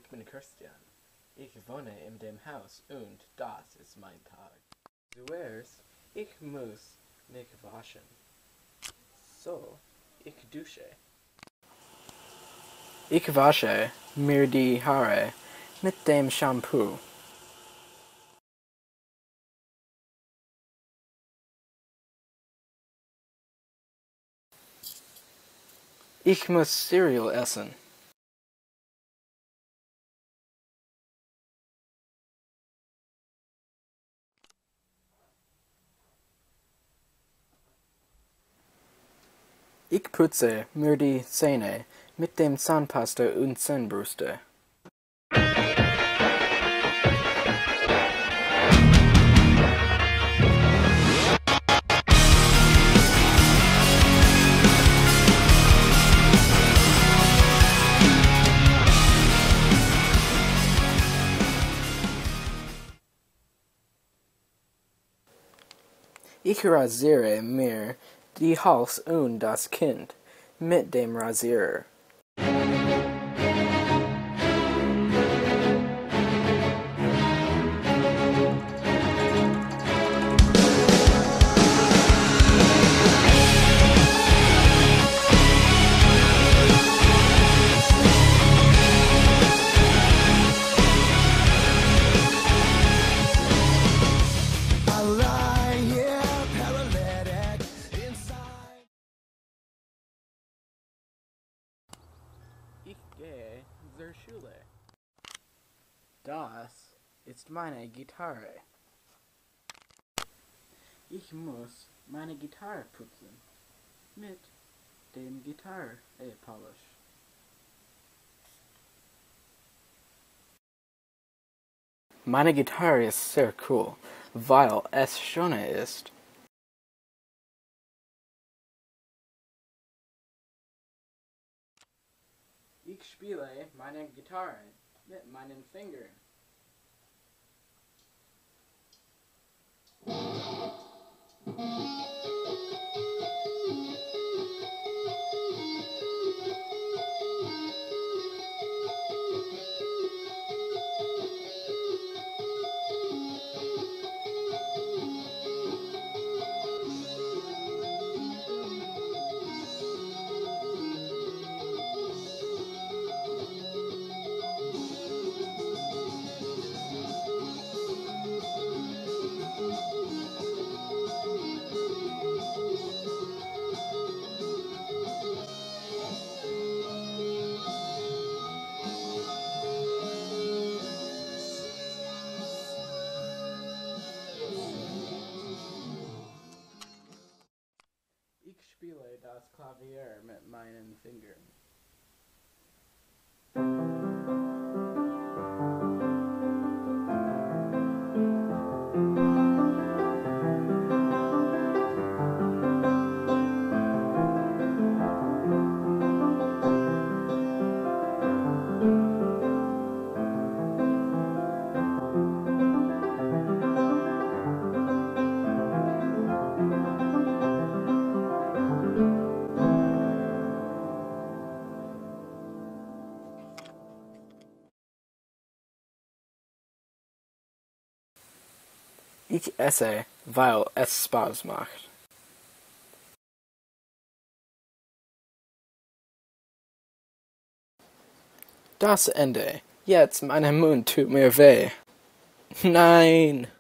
Ich bin Christian. Ich wohne in dem Haus und das ist mein Tag. Zuerst, ich muss mich waschen. So, ich dusche. Ich wasche mir die Haare mit dem Shampoo. Ich muss Cereal essen. Ich putze mir die Zähne mit dem Zahnpasta und Zahnbürste. Ich rasiere mir die Hals und das Kinn mit dem Rasierer. Ich gehe zur Schule. Das ist meine Gitarre. Ich muss meine Gitarre putzen mit dem Gitarre-Polish. Meine Gitarre ist sehr cool, weil es schöner ist. Ich spiele meine Gitarre mit meinen Fingern. Ich spiele das Klavier mit meinen Fingern. Ich esse, weil es Spaß macht. Das Ende. Jetzt mein Mund tut mir weh. Nein!